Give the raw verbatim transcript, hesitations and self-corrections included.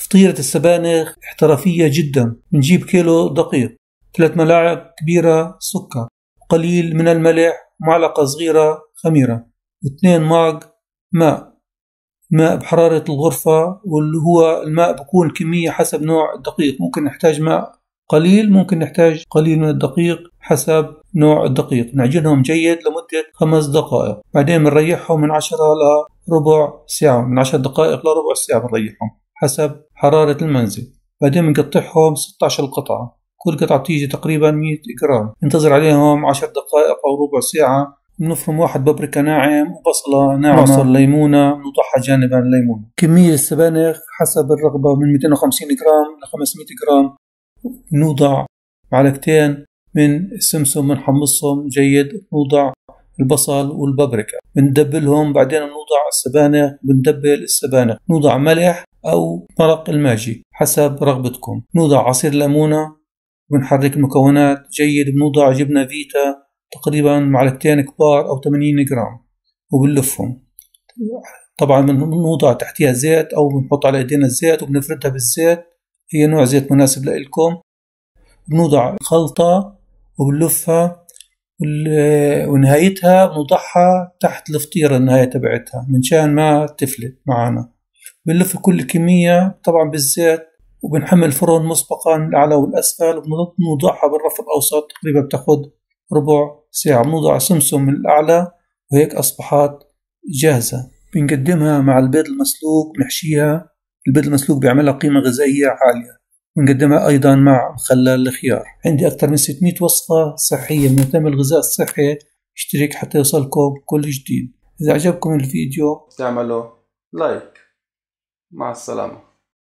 فطيرة السبانخ احترافية جدا. بنجيب كيلو دقيق، ثلاث ملاعق كبيرة سكر، قليل من الملح، معلقة صغيرة خميرة، واثنين ماغ ماء، ماء بحرارة الغرفة، واللي هو الماء بكون كمية حسب نوع الدقيق. ممكن نحتاج ماء قليل، ممكن نحتاج قليل من الدقيق حسب نوع الدقيق. نعجنهم جيد لمدة خمس دقائق، بعدين بنريحهم من عشرة لربع ساعة، من عشر دقائق لربع ساعة بنريحهم حسب حرارة المنزل. بعدين بنقطعهم ستة عشر قطعة، كل قطعة تيجي تقريبا مئة جرام. ننتظر عليهم عشر دقائق أو ربع ساعة. بنفرم واحد بابريكا ناعم وبصلة ناعمة، معصر ليمونة نوضعها جانبا الليمون. كمية السبانخ حسب الرغبة من مئتين وخمسين جرام ل خمسمئة جرام. نوضع معلقتين من السمسم بنحمصهم جيد، نوضع البصل والبابريكا بندبلهم، بعدين نوضع السبانخ، بندبل السبانخ، نوضع ملح أو مرق الماجي حسب رغبتكم، نوضع عصير ليمونة، بنحرك المكونات جيد. بنوضع جبنة فيتا تقريبا معلقتين كبار أو ثمانين جرام وبنلفهم. طبعا بنوضع تحتها زيت أو بنحط على ايدينا الزيت وبنفردها بالزيت، هي نوع زيت مناسب لإلكم. بنوضع خلطة وبنلفها، ونهايتها بنوضعها تحت الفطيرة النهاية تبعتها منشان ما تفلت معنا. بنلف كل الكمية طبعا بالزيت، وبنحمل الفرن مسبقا من الأعلى والأسفل، وبنوضعها بالرف الأوسط تقريبا بتاخد ربع ساعة. بنوضع سمسم من الأعلى، وهيك أصبحت جاهزة. بنقدمها مع البيض المسلوق، بنحشيها. البيض المسلوق بيعملها قيمة غذائية عالية. بنقدمها أيضا مع مخلل الخيار. عندي أكثر من ستمئة وصفة صحية من تم الغذاء الصحي. اشترك حتى يوصلكم كل جديد. إذا عجبكم الفيديو تعملوا لايك. مع السلامة.